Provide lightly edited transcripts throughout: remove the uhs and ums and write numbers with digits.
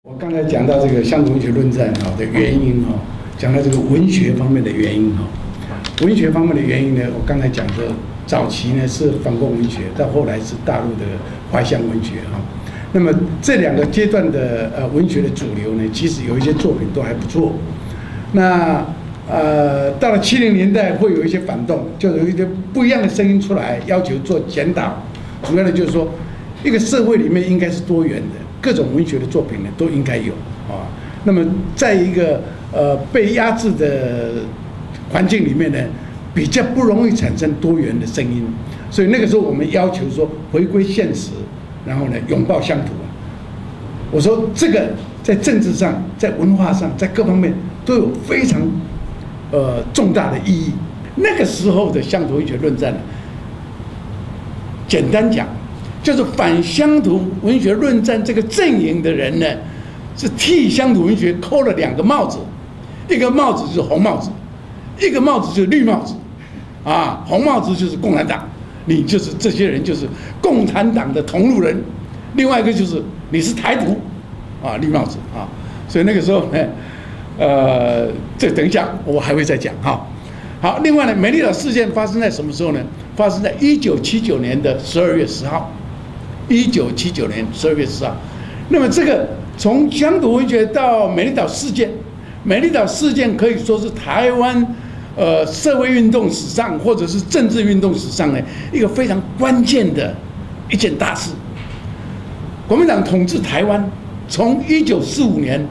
我刚才讲到这个乡土文学论战的原因讲到这个文学方面的原因文学方面的原因呢，我刚才讲的早期呢是反共文学，到后来是大陆的怀乡文学那么这两个阶段的文学的主流呢，其实有一些作品都还不错。那到了70年代会有一些反动，就有一些不一样的声音出来，要求做检讨。主要的就是说，一个社会里面应该是多元的，各种文学的作品呢都应该有那么在一个被压制的环境里面呢，比较不容易产生多元的声音。所以那个时候我们要求说回归现实，然后呢拥抱乡土。我说这个在政治上、在文化上、在各方面都有非常重大的意义。那个时候的乡土文学论战呢，简单讲，就是反乡土文学论战这个阵营的人呢，是替乡土文学扣了2个帽子，一个帽子就是红帽子，一个帽子就是绿帽子。红帽子就是共产党，你就是这些人就是共产党的同路人；另外一个就是你是台独，绿帽子所以那个时候呢，这等一下我还会再讲好，另外呢，美丽岛事件发生在什么时候呢？发生在1979年的12月10号。1979年12月10号。那么这个从乡土文学到美丽岛事件，美丽岛事件可以说是台湾社会运动史上或者是政治运动史上呢一个非常关键的一件大事。国民党统治台湾，从1945年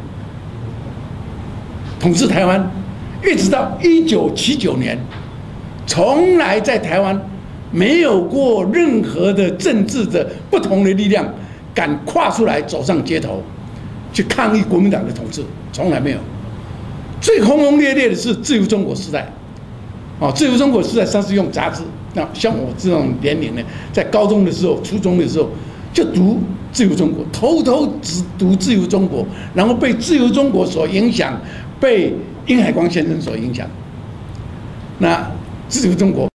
统治台湾，一直到1979年，从来在台湾没有过任何的政治的不同的力量敢跨出来走上街头去抗议国民党的统治，从来没有。最轰轰烈烈的是自由中国时代，自由中国时代它是用杂志，那像我这种年龄呢，在高中的时候、初中的时候就读自由中国，偷偷只读自由中国，然后被自由中国所影响，被殷海光先生所影响。那自由中国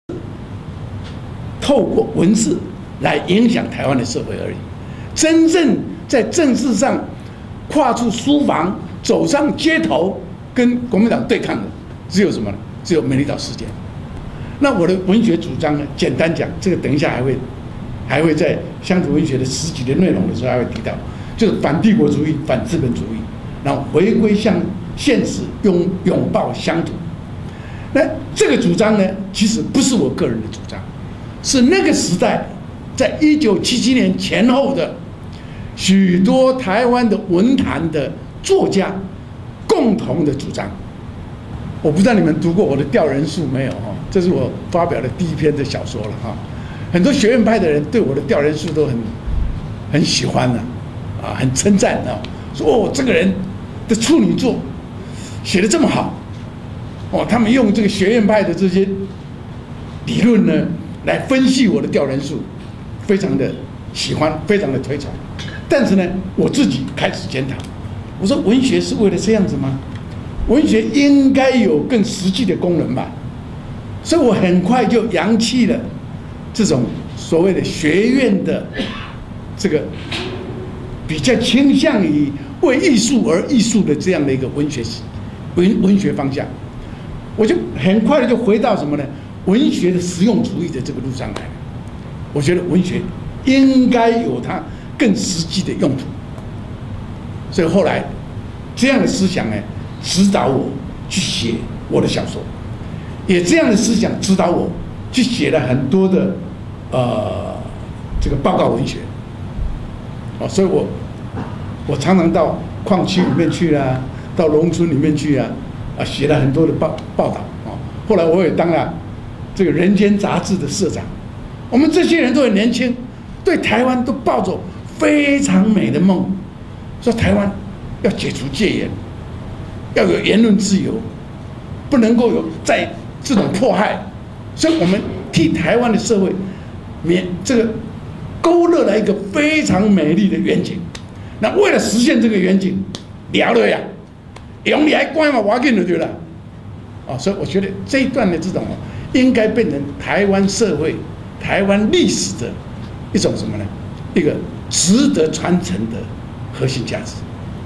透过文字来影响台湾的社会而已，真正在政治上跨出书房走上街头跟国民党对抗的只有什么呢？只有美丽岛事件。那我的文学主张呢，简单讲，这个等一下还会在乡土文学的10集的内容的时候还会提到，就是反帝国主义、反资本主义，然后回归向现实，拥抱乡土。那这个主张呢，其实不是我个人的主张，是那个时代在1977年前后的许多台湾的文坛的作家共同的主张。我不知道你们读过我的《吊人术》没有这是我发表的第1篇的小说了很多学院派的人对我的《吊人术》都很喜欢很称赞说这个人的处女作写得这么好他们用这个学院派的这些理论呢来分析我的《吊人术》，非常的喜欢，非常的推崇。但是呢，我自己开始检讨，我说文学是为了这样子吗？文学应该有更实际的功能吧。所以我很快就扬弃了这种所谓的学院的这个比较倾向于为艺术而艺术的这样的一个文学方向。我就很快的就回到什么呢？文学的实用主义的这个路上来。我觉得文学应该有它更实际的用途，所以后来这样的思想呢，指导我去写我的小说，也这样的思想指导我去写了很多的这个报告文学。所以我常常到矿区里面去啦，到农村里面去写了很多的报道后来我也当了这个《人间》杂志的社长。我们这些人都很年轻，对台湾都抱着非常美的梦，说台湾要解除戒严，要有言论自由，不能够有在这种迫害，所以我们替台湾的社会这个勾勒了一个非常美丽的远景。那为了实现这个远景，聊了呀，用你来关嘛，挖紧就对了。所以我觉得这一段的这种应该变成台湾社会、台湾历史的一种什么呢？一个值得传承的核心价值。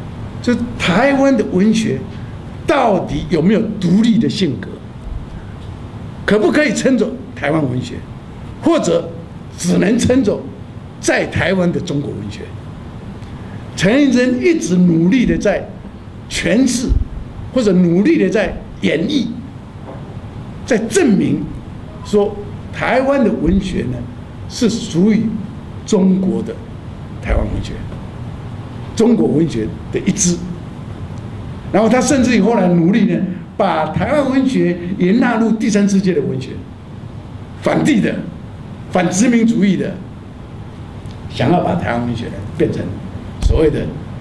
就台湾的文学到底有没有独立的性格？可不可以称作台湾文学，或者只能称作在台湾的中国文学？陈映真一直努力的在诠释，或者努力的在演绎，在证明说台湾的文学呢是属于中国的台湾文学，中国文学的一支。然后他甚至于后来努力呢，把台湾文学也纳入第三世界的文学，反帝的、反殖民主义的，想要把台湾文学呢变成所谓的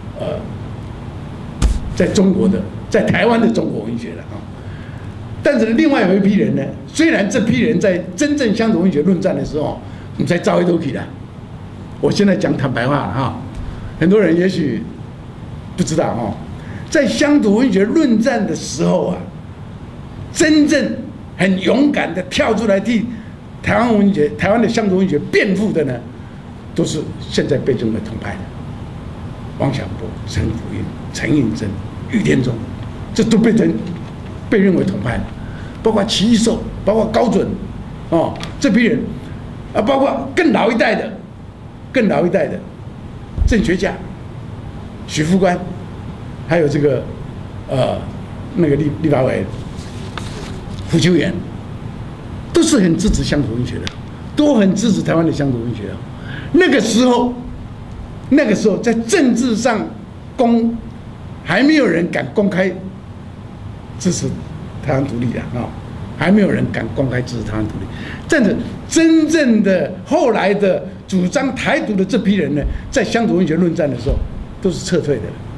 在中国的、在台湾的中国文学了啊。但是另外有一批人呢，虽然这批人在真正乡土文学论战的时候，你才招一都起来。我现在讲坦白话了哈，很多人也许不知道哈，在乡土文学论战的时候啊，真正很勇敢的跳出来替台湾文学、台湾的乡土文学辩护的呢，都是现在被认为统派的，王小波、陈福运、陈映真、余天中，这都被认为统派的，包括齐一寿，包括高准，哦，这批人啊，包括更老一代的郑学家、许副官，还有这个那个立法委胡秋原，都是很支持乡土文学的，都很支持台湾的乡土文学的。那个时候在政治上还没有人敢公开支持台湾独立的啊，还没有人敢公开支持台湾独立。但是真正的后来的主张台独的这批人呢，在乡土文学论战的时候，都是撤退的。